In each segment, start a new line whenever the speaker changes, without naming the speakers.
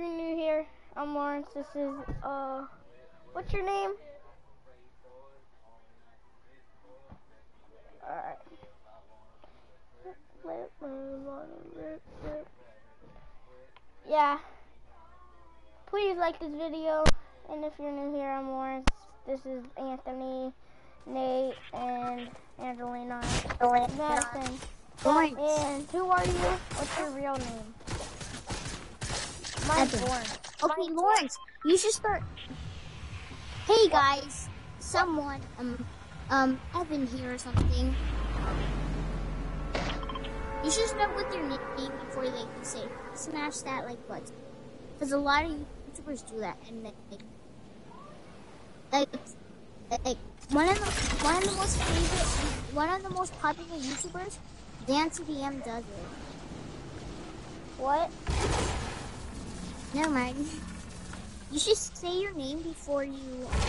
you're new here, I'm Lawrence. This is, what's your name? Alright. Yeah. Please like this video, and if you're new here, I'm Lawrence. This is Anthony, Nate, and Angelina, Madison. And who are you? What's your real name? Mine's Lawrence.
Okay, Lawrence, you should start. Hey guys, someone, Evan here or something. You should start with your name before they can say smash that like button, because a lot of YouTubers do that, and they like one of the most popular YouTubers, DanceDM, does it.
What?
Never mind. You should say your name before you.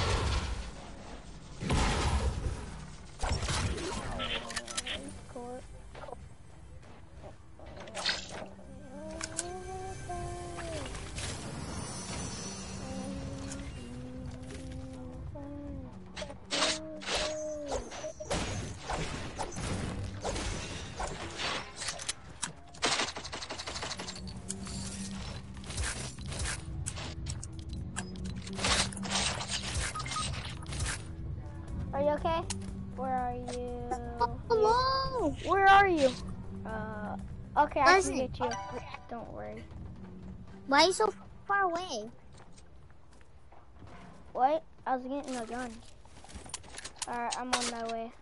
Are you okay? Where are you?
Hello!
Where are you? Okay, I
Listen.
can get you. Don't worry.
Why are you so far away?
What? I was getting a gun. Alright, I'm on my way.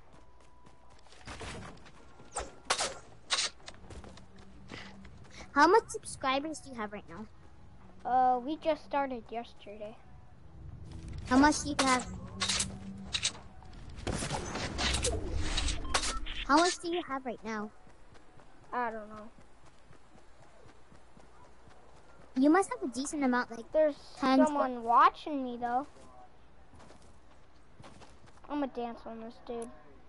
How much subscribers do you have right now?
We just started yesterday.
How much do you have? How much do you have right now?
I don't know.
You must have a decent amount, like
There's
10,
someone watching me though. I'm gonna dance on this dude.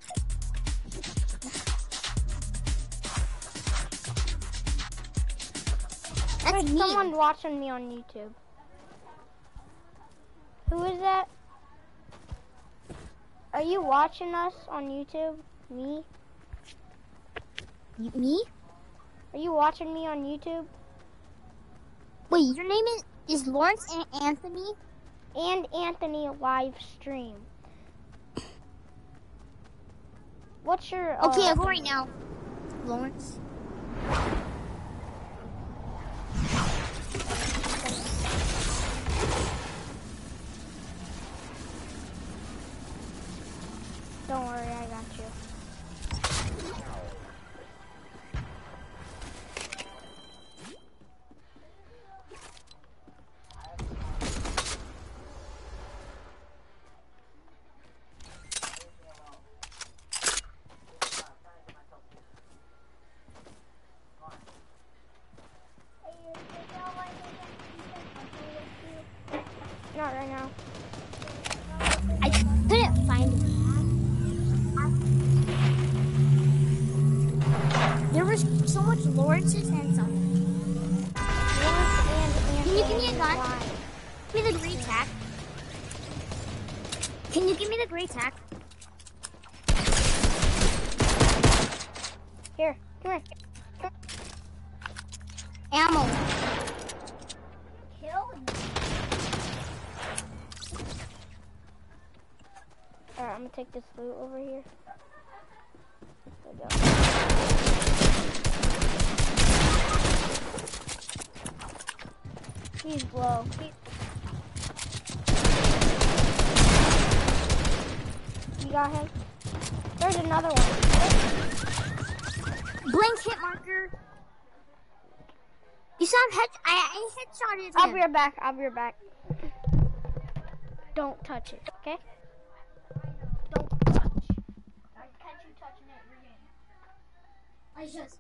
That's
There's
me.
someone watching me on YouTube. Who is that? Are you watching us on YouTube? Me?
Me?
Are you watching me on YouTube?
Wait, your name is Lawrence and Anthony?
And Anthony live stream. What's your
Okay, I'll go right now. Lawrence.
Don't worry, I got you. Not right now.
I couldn't find it. There was so much Lawrence's and some. Can you give me a gun? Give me the gray tack. Can you give me the gray tack?
Here, come here.
Ammo.
Alright, I'm gonna take this loot over here. There we go. He's low. You got him? There's another one.
Blank hit marker. You saw him I headshotted him.
I'll be right back. I'll be right back. Don't touch it, okay? Don't touch. I catch you touching it, you're in.
I just.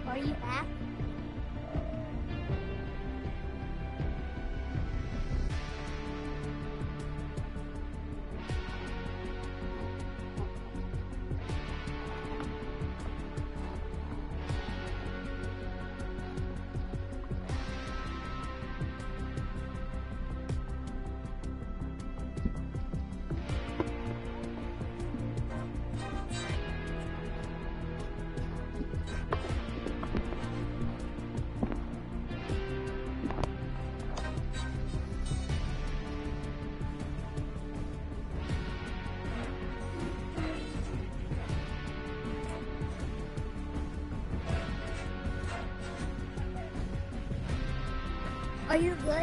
Are you back? Are you good?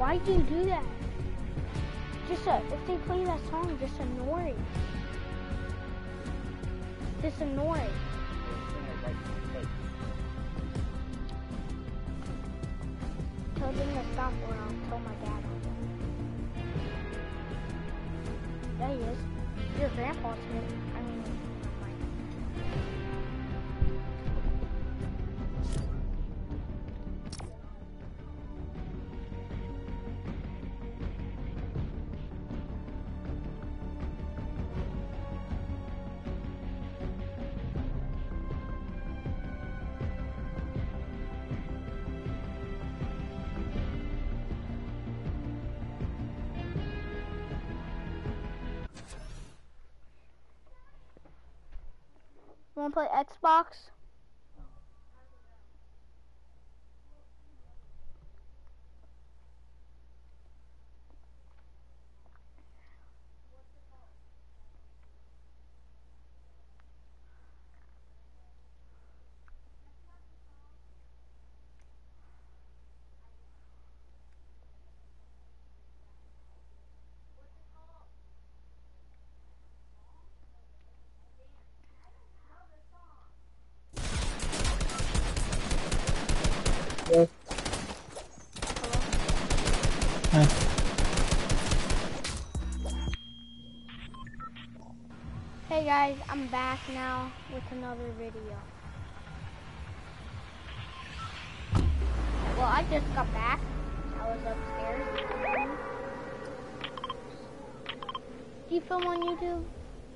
Why'd you do that? Just if they play that song, just ignore it. Just ignore it. Tell them to stop or I'll tell my dad on them. There he is. Your grandpa's here. I mean, you wanna play Xbox?
Hello? Hi.
Hey guys, I'm back now with another video. Well, I just got back. I was upstairs. Do you film on YouTube?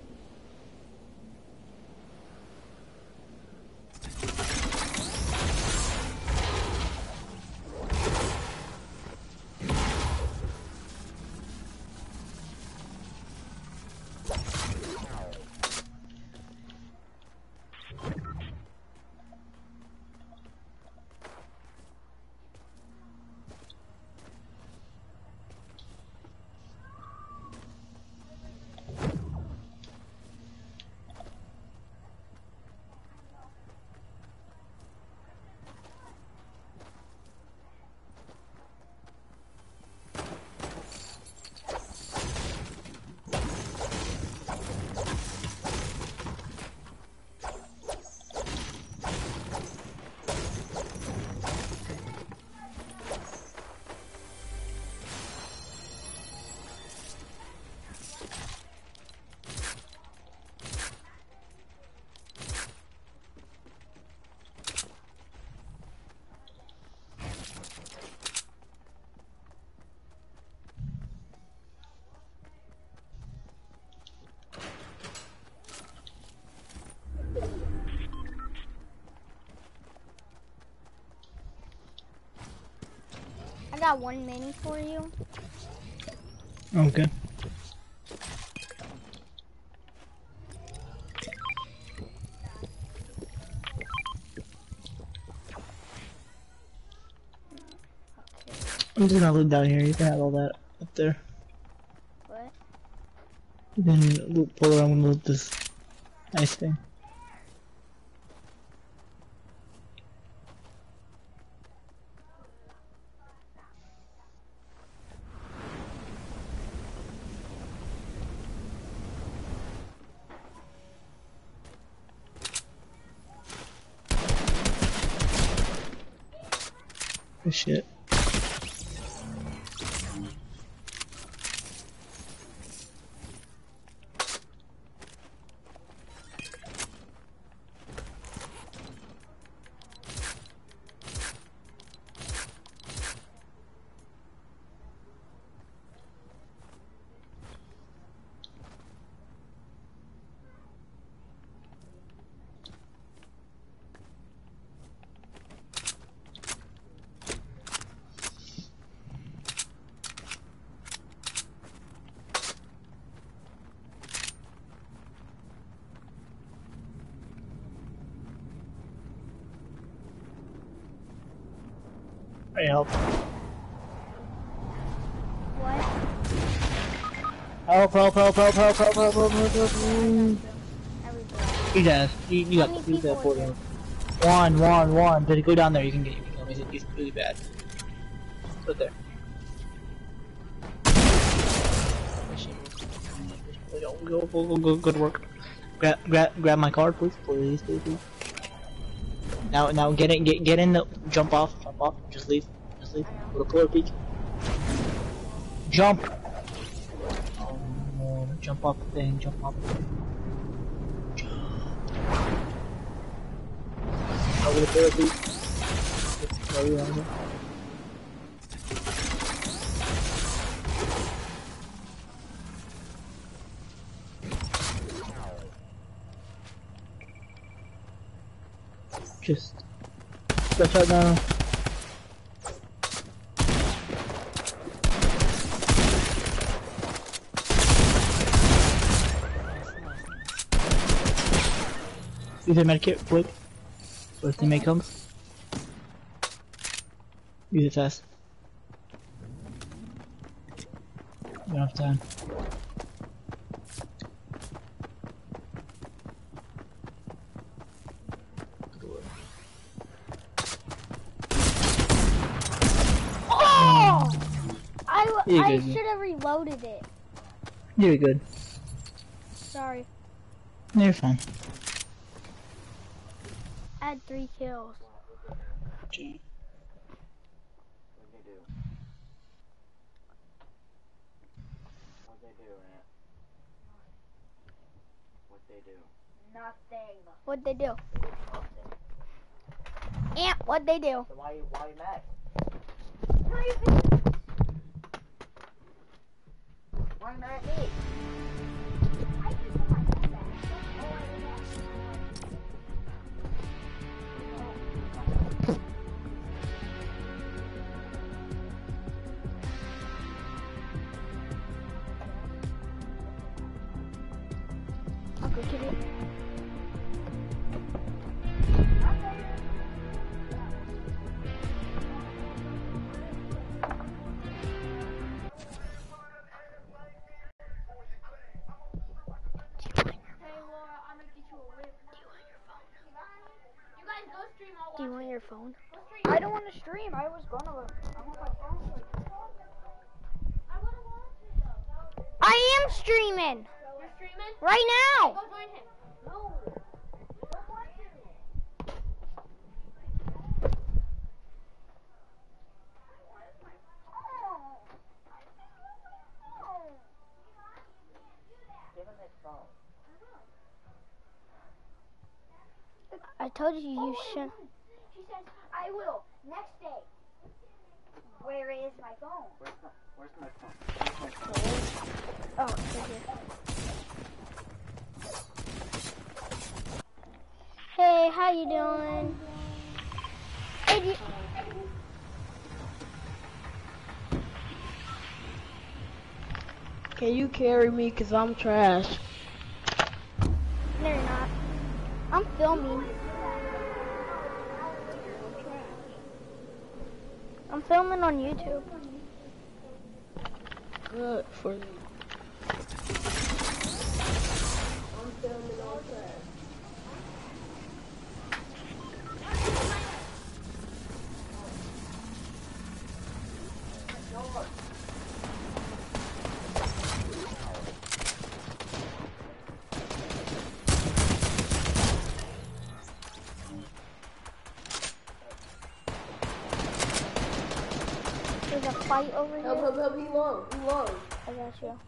I got one mini for you.
Okay. I'm just gonna loot down here. You can have all that up there.
What?
You can loot, pull around and loot this nice thing. Oh shit. I help.
What?
Help, help, help, help, help, help, help, help, help, help.
Everybody.
You guys, you got
How
to
many
do that
people
for
is
him. One. But go down there, you can get me. It's really bad. Put there. Good work. Grab my card, please. Please. Now get in the, jump off, just leave. Go to Pillar Peak. Jump! Oh no, jump off the thing. Jump. Over the Pillar Peak. Just stretch out now. Use a medkit quick. So if the teammate comes. Use it fast. You don't have time.
I should have reloaded it.
You're good.
Sorry.
You're fine.
I had 3 kills.
Okay.
Nothing. What'd they do? Ant, what'd they do?
So why you mad? Why you mad at me?
Uncle Kitty. Do you want your phone?
I don't want to stream. I was gonna. I want my phone.
I am streaming!
You're streaming?
Right now!
Go join him. No.
I told you you should.
She says, I will. Next day. Where is my phone?
Where's my phone?
Oh, it's right here. Hey, how you doing? Hey,
Can you carry me? Cause I'm trash.
No, you're not. I'm filming. I'm filming on YouTube.
Good for you.
There's a fight over here.
Help, he low.
I got you.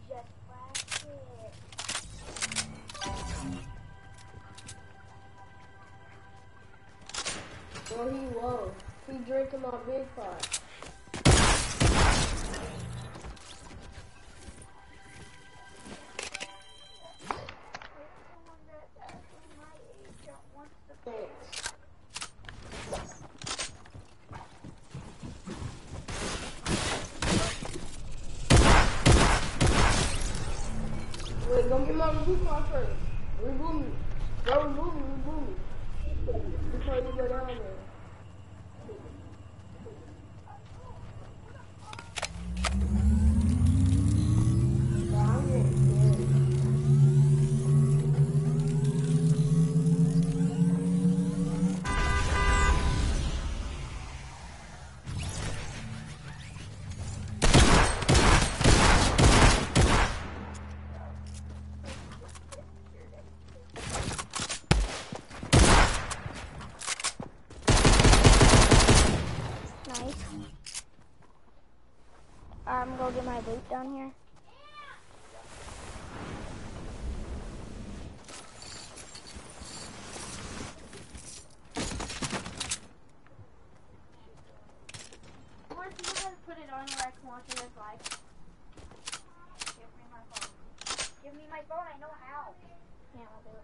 Well, he low. He drinking my big pot. Thanks. Wait, go get my reboot pod first. Reboot me. Go reboot me. Before you go down there.
get my boot down here?
Where's you guys put it on where I can watch it as live? Give me my phone. Give me my phone, I know how.
Yeah, I'll do it.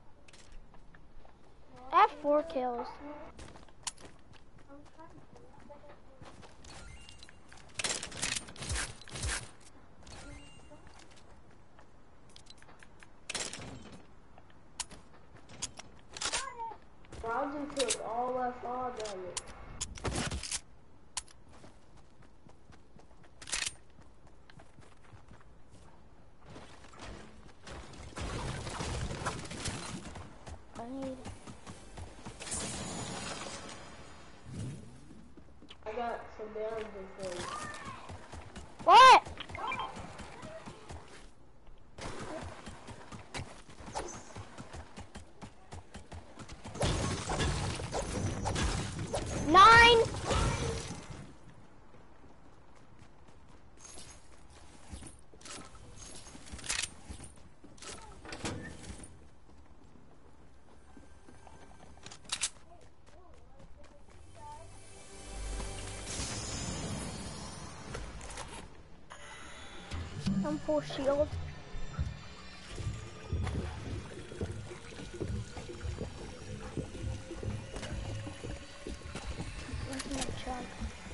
I have 4 kills.
Rousey took all that fall damage.
I need.
I got some damage for you.
What? Nine. I'm full shield. Where's my chug?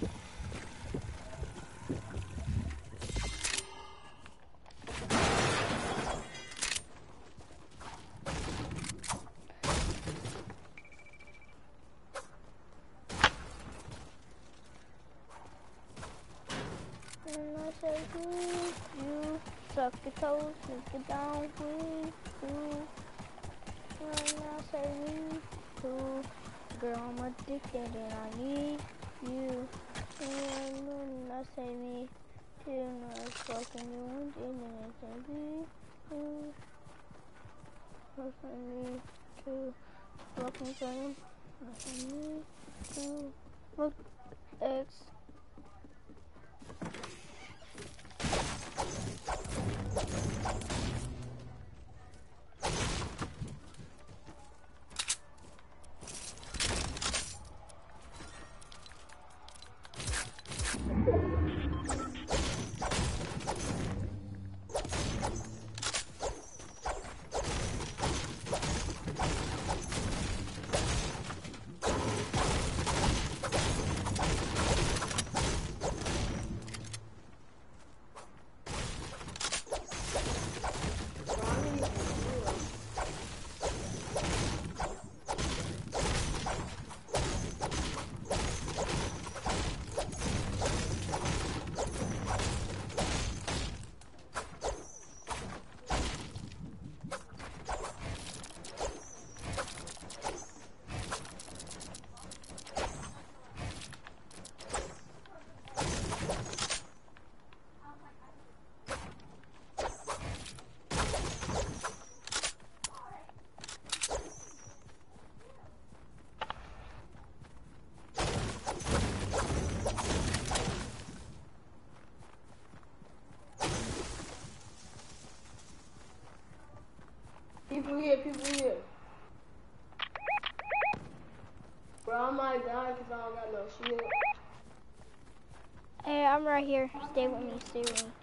And I say, you suck your toes, make it down, please, too. And I say, me too. Girl, I'm addicted and I need you. And I say, me too. No, it's fucking you and I say, me too. Fucking me too. Fucking someone. I say, me too. Look, X.
People here, people here. Bro, I might die because I don't got no shield.
Hey, I'm right here. Stay with me, stay with me.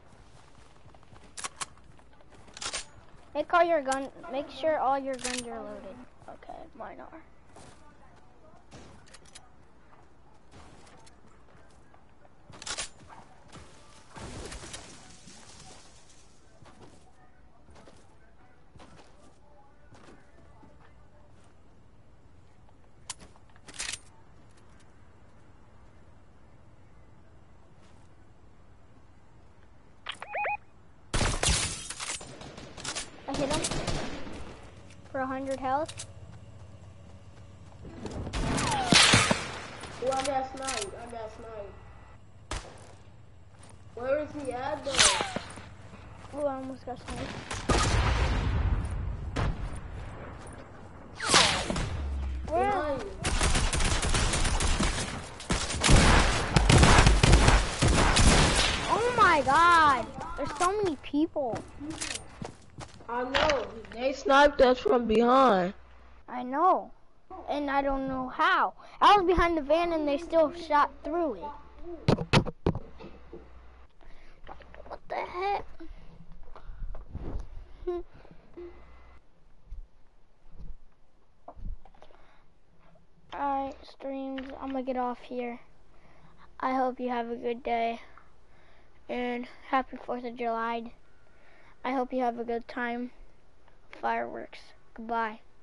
Make sure all your guns are loaded. Okay, mine are. I hit him for 100 health.
Oh, I got sniped. I got sniped. Where is he at though?
Oh, I almost got sniped. Where?
Behind you.
Oh my god. There's so many people.
I know. They sniped us from behind.
I know. And I don't know how. I was behind the van and they still shot through it. What the heck? Alright, streams, I'm gonna get off here. I hope you have a good day. And happy 4th of July. I hope you have a good time. Fireworks. Goodbye.